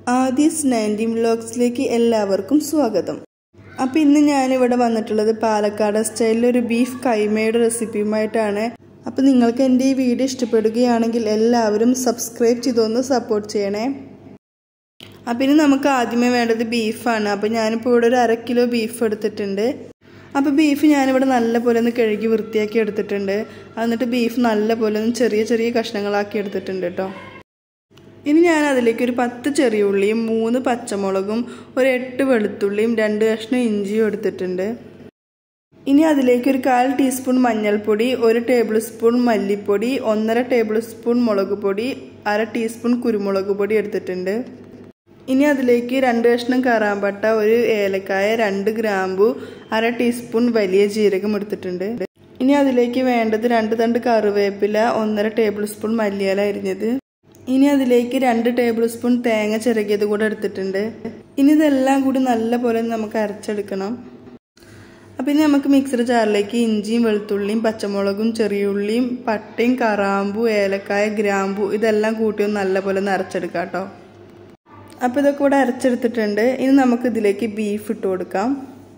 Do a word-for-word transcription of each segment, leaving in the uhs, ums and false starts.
Aadhi's nineteen വ്ലോഗ്സിലേക്ക് എല്ലാവർക്കും സ്വാഗതം. അപ്പോൾ ഇന്ന് ഞാനിവിടെ വന്നിട്ടുള്ളത് പാലക്കാട് സ്റ്റൈലിലൊരു ബീഫ് കൈമയുടെ റെസിപ്പിയുമായിട്ടാണ്. അപ്പോൾ നിങ്ങൾക്ക് എൻ്റെ ഈ വീഡിയോ ഇഷ്ടപ്പെടുകയാണെങ്കിൽ എല്ലാവരും സബ്സ്ക്രൈബ് ചെയ്തൊന്ന് സപ്പോർട്ട് ചെയ്യണേ. അപ്പോൾ ഇനി നമുക്ക് ആദ്യമേ വേണ്ടത് ബീഫാണ്. അപ്പോൾ ഞാനിപ്പോൾ ഇവിടെ ഒരു അര കിലോ ബീഫ് എടുത്തിട്ടുണ്ട്. അപ്പോൾ ബീഫ് ഞാനിവിടെ നല്ലപോലെ ഒന്ന് കഴുകി വൃത്തിയാക്കി എടുത്തിട്ടുണ്ട്. എന്നിട്ട് ബീഫ് നല്ലപോലെ ഒന്ന് ചെറിയ ചെറിയ കഷ്ണങ്ങളാക്കി എടുത്തിട്ടുണ്ട് കേട്ടോ. ഇനി ഞാൻ അതിലേക്ക് ഒരു പത്ത് ചെറിയ ഉള്ളിയും മൂന്ന് പച്ചമുളകും ഒരു എട്ട് വെളുത്തുള്ളിയും രണ്ട് കഷ്ണം ഇഞ്ചിയും എടുത്തിട്ടുണ്ട്. ഇനി അതിലേക്ക് ഒരു കാൽ ടീസ്പൂൺ മഞ്ഞൾപ്പൊടി, ഒരു ടേബിൾ സ്പൂൺ മല്ലിപ്പൊടി, ഒന്നര ടേബിൾ സ്പൂൺ മുളക് പൊടി, അര ടീസ്പൂൺ കുരുമുളക് പൊടി എടുത്തിട്ടുണ്ട്. ഇനി അതിലേക്ക് രണ്ട് കഷ്ണം കറാമ്പട്ട, ഒരു ഏലക്കായ, രണ്ട് ഗ്രാമ്പു, അര ടീസ്പൂൺ വലിയ ജീരകം എടുത്തിട്ടുണ്ട്. ഇനി അതിലേക്ക് വേണ്ടത് രണ്ട് തണ്ട് കറിവേപ്പില, ഒന്നര ടേബിൾ സ്പൂൺ മല്ലിയില അരിഞ്ഞത്. ഇനി അതിലേക്ക് രണ്ട് ടേബിൾ സ്പൂൺ തേങ്ങ ചിരകിയത് കൂടെ എടുത്തിട്ടുണ്ട്. ഇനി ഇതെല്ലാം കൂടി നല്ലപോലെ നമുക്ക് അരച്ചെടുക്കണം. അപ്പം ഇനി നമുക്ക് മിക്സർ ജാറിലേക്ക് ഇഞ്ചിയും വെളുത്തുള്ളിയും പച്ചമുളകും ചെറിയുള്ളിയും പട്ടയും കറാമ്പു ഏലക്കായ ഗ്രാമ്പു ഇതെല്ലാം കൂട്ടി ഒന്ന് നല്ലപോലെ ഒന്ന് അരച്ചെടുക്കാം കേട്ടോ. അപ്പോൾ ഇതൊക്കെ കൂടെ അരച്ചെടുത്തിട്ടുണ്ട്. ഇനി നമുക്ക് ഇതിലേക്ക് ബീഫ് ഇട്ട് കൊടുക്കാം.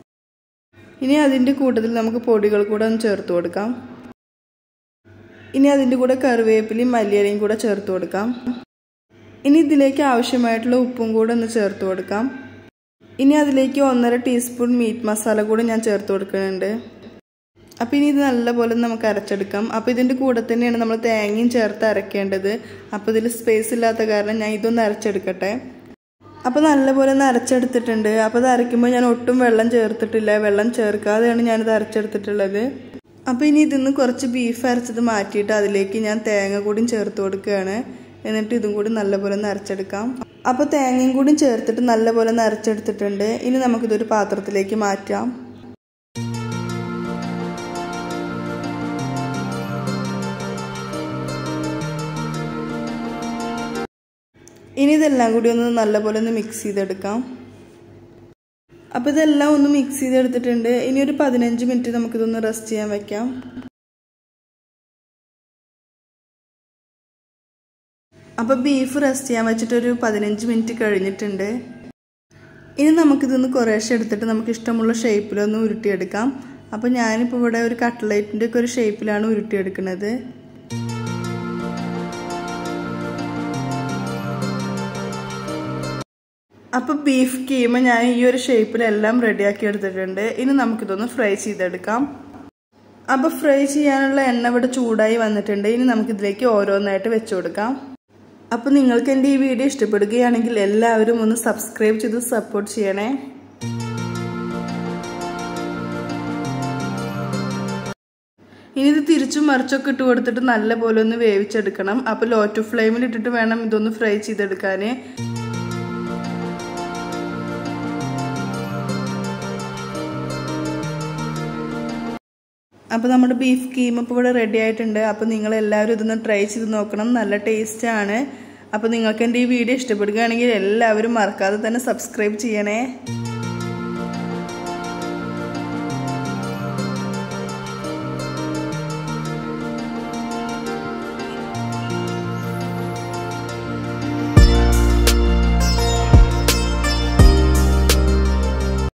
ഇനി അതിൻ്റെ കൂട്ടത്തിൽ നമുക്ക് പൊടികൾ കൂടെ ഒന്ന് ചേർത്ത് കൊടുക്കാം. ഇനി അതിൻ്റെ കൂടെ കറിവേപ്പിലയും മല്ലിയിലയും കൂടെ ചേർത്ത് കൊടുക്കാം. ഇനി ഇതിലേക്ക് ആവശ്യമായിട്ടുള്ള ഉപ്പും കൂടെ ഒന്ന് ചേർത്ത് കൊടുക്കാം. ഇനി അതിലേക്ക് ഒന്നര ടീസ്പൂൺ മീറ്റ് മസാല കൂടെ ഞാൻ ചേർത്ത് കൊടുക്കുന്നുണ്ട്. അപ്പോൾ ഇനി ഇത് നല്ലപോലെ നമുക്ക് അരച്ചെടുക്കാം. അപ്പോൾ ഇതിൻ്റെ കൂടെ തന്നെയാണ് നമ്മൾ തേങ്ങയും ചേർത്ത് അരക്കേണ്ടത്. അപ്പോൾ ഇതിൽ സ്പേസ് ഇല്ലാത്ത കാരണം ഞാൻ ഇതൊന്ന് അരച്ചെടുക്കട്ടെ. അപ്പോൾ നല്ലപോലെ ഒന്ന് അരച്ചെടുത്തിട്ടുണ്ട്. അപ്പോൾ ഇത് അരയ്ക്കുമ്പോൾ ഞാൻ ഒട്ടും വെള്ളം ചേർത്തിട്ടില്ല, വെള്ളം ചേർക്കാതെയാണ് ഞാനിത് അരച്ചെടുത്തിട്ടുള്ളത്. അപ്പോൾ ഇനി ഇതിന്ന് കുറച്ച് ബീഫ് അരച്ചത് മാറ്റിയിട്ട് അതിലേക്ക് ഞാൻ തേങ്ങ കൂടി ചേർത്ത് കൊടുക്കുകയാണ്. എന്നിട്ട് ഇതും കൂടി നല്ലപോലെ ഒന്ന് അരച്ചെടുക്കാം. അപ്പോൾ തേങ്ങയും കൂടി ചേർത്തിട്ട് നല്ലപോലെ ഒന്ന് അരച്ചെടുത്തിട്ടുണ്ട്. ഇനി നമുക്കിതൊരു പാത്രത്തിലേക്ക് മാറ്റാം. ഇനി ഇതെല്ലാം കൂടി ഒന്ന് നല്ലപോലെ ഒന്ന് മിക്സ് ചെയ്തെടുക്കാം. അപ്പോൾ ഇതെല്ലാം ഒന്ന് മിക്സ് ചെയ്തെടുത്തിട്ടുണ്ട്. ഇനി ഒരു പതിനഞ്ച് മിനിറ്റ് നമുക്കിതൊന്ന് റെസ്റ്റ് ചെയ്യാൻ വെക്കാം. അപ്പോൾ ബീഫ് റെസ്റ്റ് ചെയ്യാൻ വെച്ചിട്ടൊരു പതിനഞ്ച് മിനിറ്റ് കഴിഞ്ഞിട്ടുണ്ട്. ഇനി നമുക്കിതൊന്ന് കുറേശ്ശെ എടുത്തിട്ട് നമുക്ക് ഇഷ്ടമുള്ള ഷേപ്പിലൊന്ന് ഉരുട്ടിയെടുക്കാം. അപ്പോൾ ഞാനിപ്പോൾ ഇവിടെ ഒരു കട്ട്ലേറ്റിൻ്റെ ഒക്കെ ഒരു ഷേപ്പിലാണ് ഉരുട്ടിയെടുക്കുന്നത്. അപ്പോൾ ബീഫ് കീമ ഞാൻ ഈ ഒരു ഷേപ്പിലെല്ലാം റെഡിയാക്കി എടുത്തിട്ടുണ്ട്. ഇനി നമുക്കിതൊന്ന് ഫ്രൈ ചെയ്തെടുക്കാം. അപ്പോൾ ഫ്രൈ ചെയ്യാനുള്ള എണ്ണ ഇവിടെ ചൂടായി വന്നിട്ടുണ്ട്. ഇനി നമുക്കിതിലേക്ക് ഓരോന്നായിട്ട് വെച്ചു കൊടുക്കാം. അപ്പോൾ നിങ്ങൾക്ക് എൻ്റെ ഈ വീഡിയോ ഇഷ്ടപ്പെടുകയാണെങ്കിൽ എല്ലാവരും ഒന്ന് സബ്സ്ക്രൈബ് ചെയ്ത് സപ്പോർട്ട് ചെയ്യണേ. ഇനി ഇത് തിരിച്ചും മറിച്ചൊക്കെ ഇട്ട് കൊടുത്തിട്ട് നല്ലപോലെ ഒന്ന് വേവിച്ചെടുക്കണം. അപ്പോൾ ലോ ടു ഫ്ലെയിമിൽ ഇട്ടിട്ട് വേണം ഇതൊന്ന് ഫ്രൈ ചെയ്തെടുക്കാൻ. അപ്പോൾ നമ്മുടെ ബീഫ് കീമ ഇപ്പോൾ ഇവിടെ റെഡി ആയിട്ടുണ്ട്. അപ്പോൾ നിങ്ങളെല്ലാവരും ഇതൊന്ന് ട്രൈ ചെയ്ത് നോക്കണം, നല്ല ടേസ്റ്റാണ്. അപ്പോൾ നിങ്ങൾക്ക് എൻ്റെ ഈ വീഡിയോ ഇഷ്ടപ്പെടുകയാണെങ്കിൽ എല്ലാവരും മറക്കാതെ തന്നെ സബ്സ്ക്രൈബ് ചെയ്യണേ.